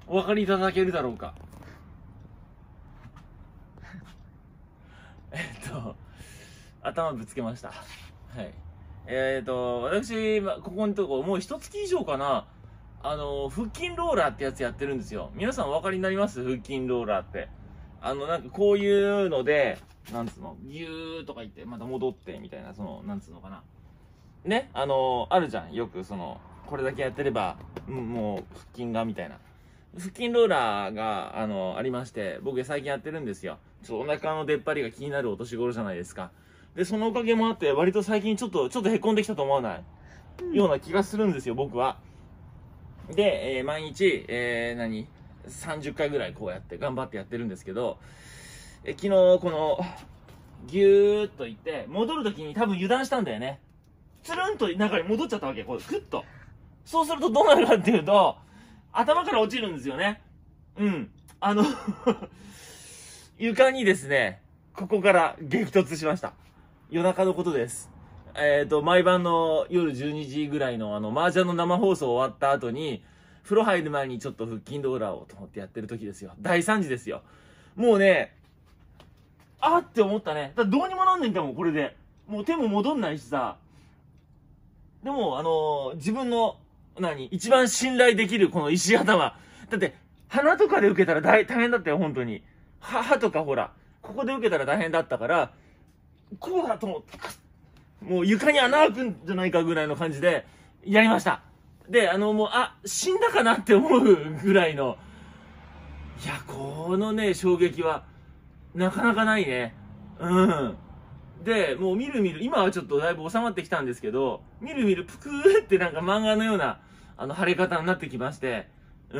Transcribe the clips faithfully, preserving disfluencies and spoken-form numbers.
お分かりいただけるだろうか。えっと、頭ぶつけました。はい。えっと、私、まここのとこ、もう一月以上かな、あの、腹筋ローラーってやつやってるんですよ。皆さんお分かりになります？腹筋ローラーって。あの、なんかこういうので、なんつうの、ギューとか言って、また戻って、みたいな、その、なんつうのかな。ね、あの、あるじゃん。よく、その、これだけやってれば、うん、もう、腹筋が、みたいな。腹筋ローラーが、あの、ありまして、僕最近やってるんですよ。ちょっとお腹の出っ張りが気になるお年頃じゃないですか。で、そのおかげもあって、割と最近ちょっと、ちょっと凹んできたと思わない、うん、ような気がするんですよ、僕は。で、えー、毎日、えー、何 ?さんじゅっかいぐらいこうやって頑張ってやってるんですけど、え昨日、この、ぎゅーっといって、戻るときに多分油断したんだよね。つるんと中に戻っちゃったわけ。こう、グッと。そうするとどうなるかっていうと、頭から落ちるんですよね。うん。あの、床にですね、ここから激突しました。夜中のことです。えっと、毎晩の夜じゅうにじぐらいのあの、麻雀の生放送終わった後に、風呂入る前にちょっと腹筋ローラーをと思ってやってる時ですよ。大惨事ですよ。もうね、あって思ったね。だどうにもなんねんかも、これで。もう手も戻んないしさ。でも、あのー、自分の、何一番信頼できるこの石頭。だって、鼻とかで受けたら大大変だったよ、本当に。歯とかほら、ここで受けたら大変だったから、こうだと思って、もう床に穴開くんじゃないかぐらいの感じで、やりました。で、あの、もう、あ、死んだかなって思うぐらいの、いや、このね、衝撃は、なかなかないね。うん。で、もうみるみる、今はちょっとだいぶ収まってきたんですけど、みるみるぷくーってなんか漫画のような、あの、腫れ方になってきまして、うん。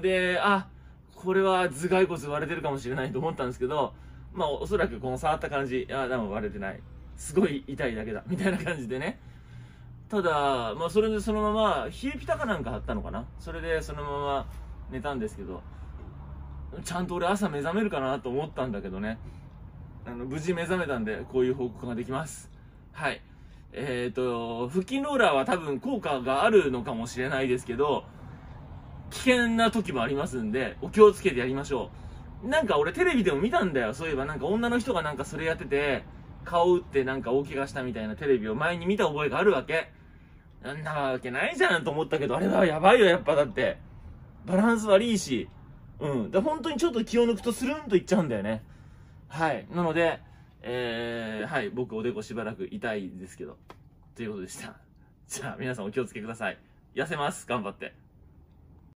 で、あ、これは頭蓋骨割れてるかもしれないと思ったんですけど、まあ、おそらくこの触った感じ、あ、でも割れてない。すごい痛いだけだ。みたいな感じでね。ただ、まあ、それでそのまま、冷えピタかなんか貼ったのかな。それでそのまま寝たんですけど、ちゃんと俺朝目覚めるかなと思ったんだけどね。あの、無事目覚めたんで、こういう報告ができます。はい。えっと、腹筋ローラーは多分効果があるのかもしれないですけど、危険な時もありますんで、お気をつけてやりましょう。なんか俺テレビでも見たんだよ。そういえばなんか女の人がなんかそれやってて、顔打ってなんか大怪我したみたいなテレビを前に見た覚えがあるわけ。なんなわけないじゃんと思ったけど、あれはやばいよ、やっぱだって。バランス悪いし。うん。で、本当にちょっと気を抜くとスルンといっちゃうんだよね。はい。なので、えー、はい。僕おでこしばらく痛いですけど。ということでした。じゃあ皆さんお気をつけください。痩せます。頑張って。